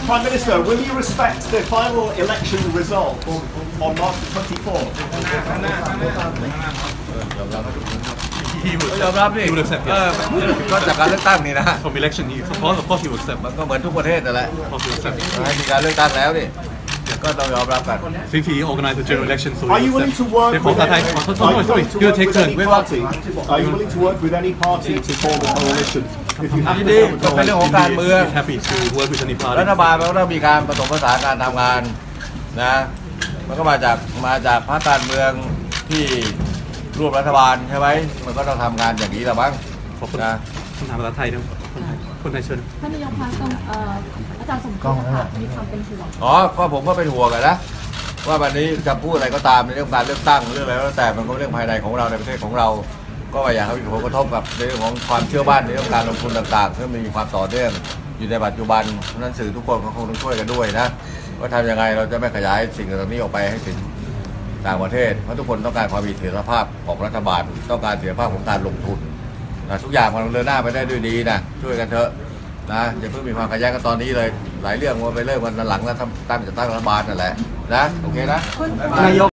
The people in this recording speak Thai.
Prime Minister, will you respect the final election result on March the 24th? ยอมรับดิก็จากการเลือกตั้งนี่นะ From election, of course he will accept. มันก็เหมือนทุกประเทศนั่นแหละ Of course he will accept. ให้มีการเลือกตั้งแล้วนี่ก็ต้องยอมรับกัน Since he organized the general election, so Are you willing to work with any party? Are you willing to work with any party to form a coalition? If you have ยิน to ดี form a ก็เป็นเรื่องของการเมือง he's happy to work with any รั party. ฐบาลมันก็ต้องมีการผสมผสานการทำงานนะมันก็มาจากพรรคการเมืองที่ร่วมรัฐบาลใช่ไหมมันก็ต้องทำงานอย่างนี้แหละมั้งขอบคุณนะคำถามภาษาไทยนะคนไทยเชิญท่านนายกคะอาจารย์สมคิดค่ะมีความเป็นห่วงอ๋อก็ผมก็เป็นห่วงนะว่าวันนี้จะพูดอะไรก็ตามในเรื่องการเลือกตั้งเรื่องอะไรก็แต่มันก็เรื่องภายในของเราในประเทศของเราก็ไม่อยากให้มีผลกระทบกับในเรื่องของความเชื่อมั่นในเรื่องการลงทุนต่างๆที่มีความต่อเนื่องอยู่ในปัจจุบันเพราะนั้นสื่อทุกคนก็คงต้องช่วยกันด้วยนะว่าทำยังไงเราจะไม่ขยายสิ่งเหล่านี้ออกไปให้ถึงต่างประเทศเพราะทุกคนต้องการความมีเสถียรภาพของรัฐบาลต้องการเสถียรภาพของการลงทุนนะทุกอย่างมันเดินหน้าไปได้ด้วยดีนะช่วยกันเถอะนะอย่าเพิ่งมีความขัดแย้งกันตอนนี้เลยหลายเรื่องมันไปเริ่มกันหลังแล้วตั้งรัฐบาลนั่นแหละนะโอเคนะนายก